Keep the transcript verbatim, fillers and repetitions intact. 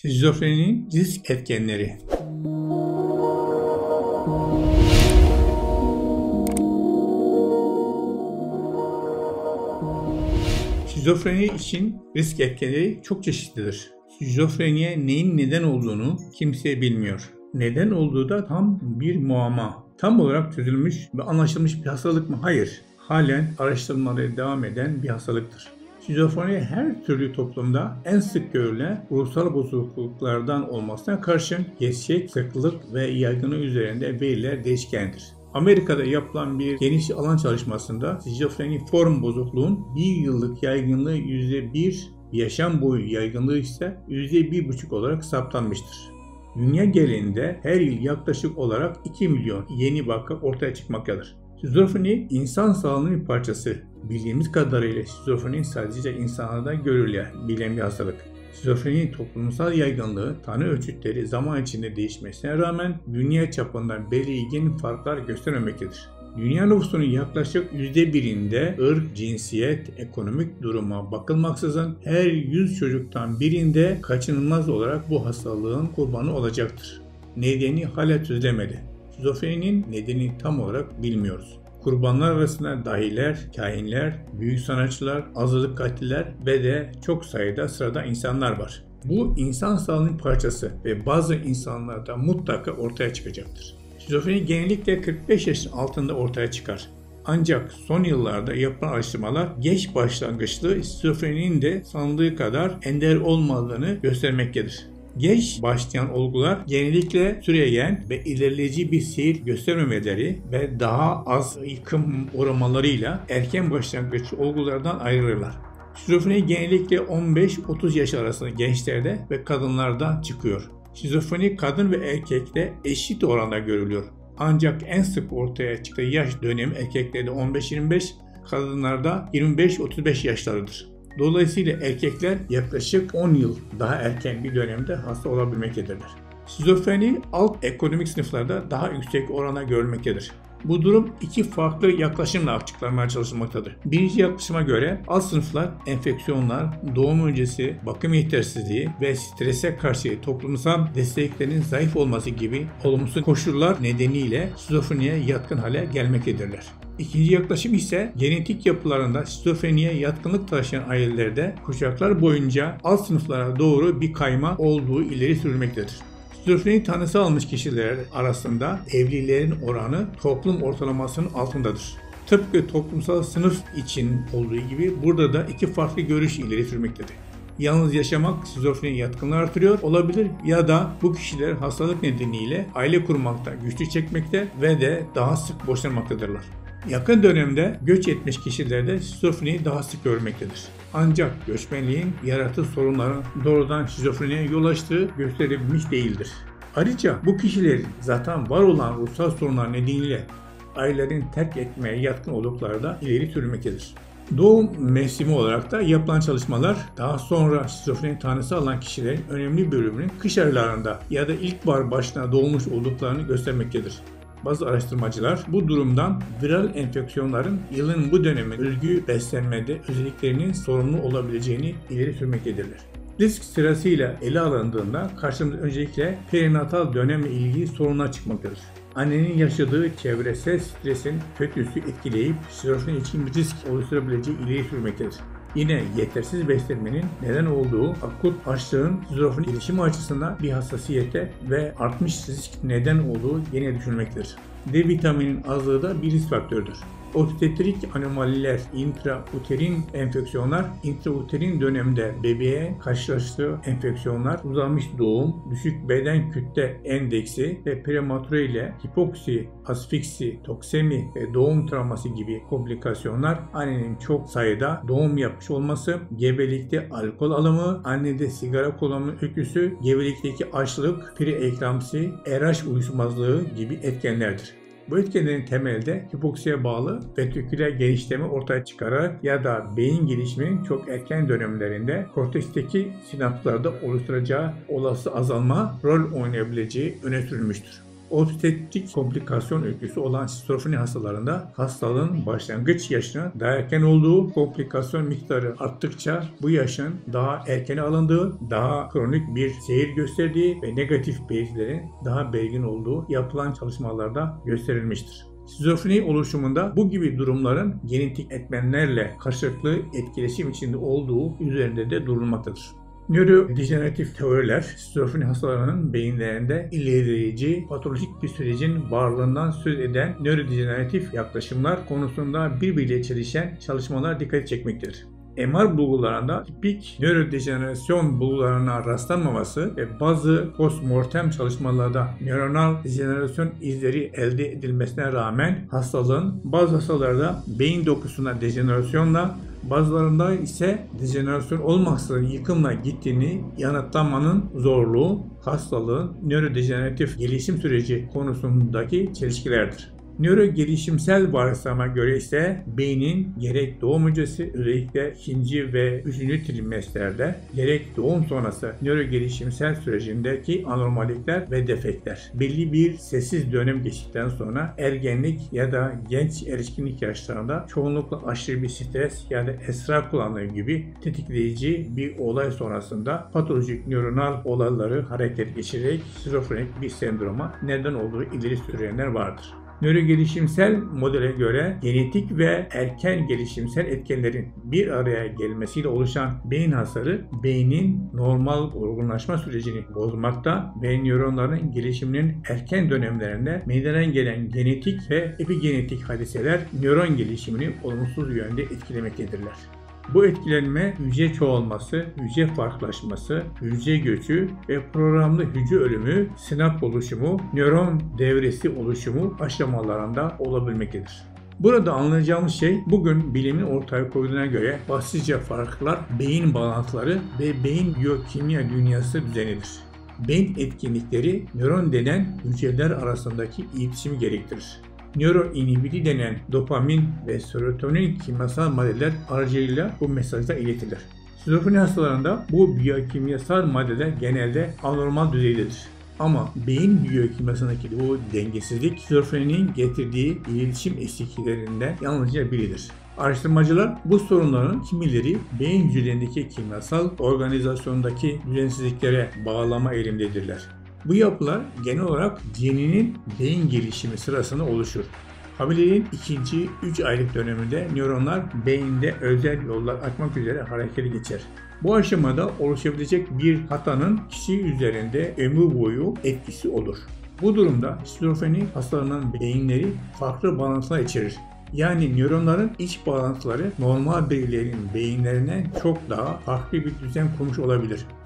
Şizofreninin risk etkenleri. Şizofreni için risk etkenleri çok çeşitlidir. Şizofreniye neyin neden olduğunu kimse bilmiyor. Neden olduğu da tam bir muamma. Tam olarak çözülmüş ve anlaşılmış bir hastalık mı? Hayır. Halen araştırmaları devam eden bir hastalıktır. Şizofreni her türlü toplumda en sık görülen ruhsal bozukluklardan olmasına karşın gerçek sıklık ve yaygınlığı üzerinde veriler değişkendir. Amerika'da yapılan bir geniş alan çalışmasında şizofreni form bozukluğun bir yıllık yaygınlığı yüzde bir, yaşam boyu yaygınlığı ise yüzde bir buçuk olarak saptanmıştır. Dünya genelinde her yıl yaklaşık olarak iki milyon yeni vaka ortaya çıkmaktadır. Şizofreni insan sağlığının bir parçası. Bildiğimiz kadarıyla şizofreni sadece insanlarda görülen bilinen bir hastalık. Şizofreninin toplumsal yaygınlığı tanı ölçütleri zaman içinde değişmesine rağmen dünya çapında belirgin farklar göstermemektedir. Dünya nüfusunun yaklaşık yüzde birinde ırk, cinsiyet, ekonomik duruma bakılmaksızın her yüz çocuktan birinde kaçınılmaz olarak bu hastalığın kurbanı olacaktır. Nedeni hala çözülemedi. Şizofreninin nedenini tam olarak bilmiyoruz. Kurbanlar arasında dahiler, kahinler, büyük sanatçılar, azınlık katiller ve de çok sayıda sıradan insanlar var. Bu insan sağlığının parçası ve bazı insanlarda mutlaka ortaya çıkacaktır. Şizofreni genellikle kırk beş yaşın altında ortaya çıkar. Ancak son yıllarda yapılan araştırmalar geç başlangıçlı şizofreninin de sanıldığı kadar ender olmadığını göstermektedir. Geç başlayan olgular genellikle süreyen ve ilerleyici bir seyir göstermemeleri ve daha az yıkım uğramalarıyla erken başlangıç olgulardan ayrılırlar. Şizofreni genellikle on beş otuz yaş arasında gençlerde ve kadınlarda çıkıyor. Şizofreni kadın ve erkekte eşit oranda görülüyor. Ancak en sık ortaya çıktığı yaş dönemi erkeklerde on beş yirmi beş, kadınlarda yirmi beş otuz beş yaşlarıdır. Dolayısıyla erkekler yaklaşık on yıl daha erken bir dönemde hasta olabilmektedirler. Şizofreni alt ekonomik sınıflarda daha yüksek orana görülmektedir. Bu durum iki farklı yaklaşımla açıklanmaya çalışılmaktadır. Birinci yaklaşıma göre alt sınıflar enfeksiyonlar, doğum öncesi bakım yetersizliği ve strese karşı toplumsal desteklerin zayıf olması gibi olumsuz koşullar nedeniyle şizofreniye yatkın hale gelmektedirler. İkinci yaklaşım ise genetik yapılarında şizofreniye yatkınlık taşıyan ailelerde kuşaklar boyunca alt sınıflara doğru bir kayma olduğu ileri sürülmektedir. Şizofreni tanısı almış kişiler arasında evlilerin oranı toplum ortalamasının altındadır. Tıpkı toplumsal sınıf için olduğu gibi burada da iki farklı görüş ileri sürmektedir. Yalnız yaşamak şizofreni yatkınlığı artırıyor olabilir ya da bu kişiler hastalık nedeniyle aile kurmakta güçlük çekmekte ve de daha sık boşanmaktadırlar. Yakın dönemde göç etmiş kişilerde şizofreniyi daha sık görmektedir. Ancak göçmenliğin yarattığı sorunların doğrudan şizofreniye yol açtığı gösterilmiş değildir. Ayrıca bu kişilerin zaten var olan ruhsal sorunlar nedeniyle ailelerin terk etmeye yatkın oldukları da ileri sürülmektedir. Doğum mevsimi olarak da yapılan çalışmalar daha sonra şizofreni tanısı alan kişilerin önemli bölümünün kış aylarında ya da ilkbahar başına doğmuş olduklarını göstermektedir. Bazı araştırmacılar bu durumdan viral enfeksiyonların yılın bu dönemi özgü beslenmede özelliklerinin sorumlu olabileceğini ileri sürmektedirler. Risk sırasıyla ele alındığında karşımıza öncelikle perinatal dönemle ilgili sorunlar çıkmaktadır. Annenin yaşadığı çevresel stresin fetüsü etkileyip şizofreni için bir risk oluşturabileceği ileri sürmektedir. Yine yetersiz beslenmenin neden olduğu akut açlığın şizofreni gelişimi açısından bir hassasiyete ve artmış risk neden olduğu yine düşünülmektedir. D vitaminin azlığı da bir risk faktörüdür. Obstetrik anomaliler, intrauterin enfeksiyonlar, intrauterin dönemde bebeğe karşılaştığı enfeksiyonlar, uzamış doğum, düşük beden kütle endeksi ve prematüre ile hipoksi, asfiksi, toksemi ve doğum travması gibi komplikasyonlar, annenin çok sayıda doğum yapmış olması, gebelikte alkol alımı, annede sigara kullanımı öyküsü, gebelikteki açlık, preeklamsi, R H uyuşmazlığı gibi etkenlerdir. Bu etkenlerin temelde hipoksiye bağlı ventriküler genişleme ortaya çıkararak ya da beyin gelişiminin çok erken dönemlerinde korteksteki sinapslarda oluşturacağı olası azalma rol oynayabileceği öne sürülmüştür. Obstetrik komplikasyon öyküsü olan şizofreni hastalarında hastalığın başlangıç yaşına daha erken olduğu, komplikasyon miktarı arttıkça bu yaşın daha erken alındığı, daha kronik bir seyir gösterdiği ve negatif belirtilerin daha belirgin olduğu yapılan çalışmalarda gösterilmiştir. Şizofreni oluşumunda bu gibi durumların genetik etmenlerle karşılıklı etkileşim içinde olduğu üzerinde de durulmaktadır. Nörodejeneratif teoriler, şizofreni hastalarının beyinlerinde ilerleyici patolojik bir sürecin varlığından söz eden nörodejeneratif yaklaşımlar konusunda birbiriyle çelişen çalışmalar dikkat çekmektedir. M R bulgularında tipik nörodejenerasyon bulgularına rastlanmaması ve bazı postmortem çalışmalarda nöronal dejenerasyon izleri elde edilmesine rağmen hastalığın bazı hastalarda beyin dokusuna dejenerasyonla, bazılarında ise dejenerasyon olmaksızın yıkımla gittiğini yanıtlamanın zorluğu hastalığın nörodejeneratif gelişim süreci konusundaki çelişkilerdir. Nöro gelişimsel varsayıma göre ise beynin gerek doğum öncesi, özellikle ikinci ve üçüncü trimesterde, gerek doğum sonrası nöro gelişimsel sürecindeki anormallikler ve defektler belli bir sessiz dönem geçtikten sonra ergenlik ya da genç erişkinlik yaşlarında çoğunlukla aşırı bir stres ya da esrar kullanımı gibi tetikleyici bir olay sonrasında patolojik nöronal olayları hareket geçirerek şizofrenik bir sendroma neden olduğu ileri sürenler vardır. Nörogelişimsel modele göre genetik ve erken gelişimsel etkenlerin bir araya gelmesiyle oluşan beyin hasarı beynin normal olgunlaşma sürecini bozmakta ve nöronların gelişiminin erken dönemlerinde meydana gelen genetik ve epigenetik hadiseler nöron gelişimini olumsuz yönde etkilemektedirler. Bu etkilenme hücre çoğalması, hücre farklılaşması, hücre göçü ve programlı hücre ölümü, sinap oluşumu, nöron devresi oluşumu aşamalarında olabilmektedir. Burada anlayacağımız şey bugün bilimin ortaya koyduğuna göre başlıca farklar beyin bağlantıları ve beyin biyokimya dünyası düzenidir. Beyin etkinlikleri nöron denen hücreler arasındaki iletişimi gerektirir. Nöroinhibiti denen dopamin ve serotonin kimyasal maddeler aracılığıyla bu mesajlar iletilir. Şizofreni hastalarında bu biyokimyasal maddeler genelde anormal düzeydedir. Ama beyin biyokimyasındaki bu dengesizlik şizofreninin getirdiği iletişim eksikliklerinden yalnızca biridir. Araştırmacılar bu sorunların kimileri beyin hücrelerindeki kimyasal organizasyondaki düzensizliklere bağlama eğilimindedirler. Bu yapılar genel olarak ceninin beyin gelişimi sırasında oluşur. Hamileliğin ikinci üç aylık döneminde nöronlar beyinde özel yollar açmak üzere harekete geçer. Bu aşamada oluşabilecek bir hatanın kişi üzerinde ömür boyu etkisi olur. Bu durumda şizofreni hastalarının beyinleri farklı bağlantılar içerir. Yani nöronların iç bağlantıları normal bireylerin beyinlerinden çok daha farklı bir düzen kurmuş olabilir.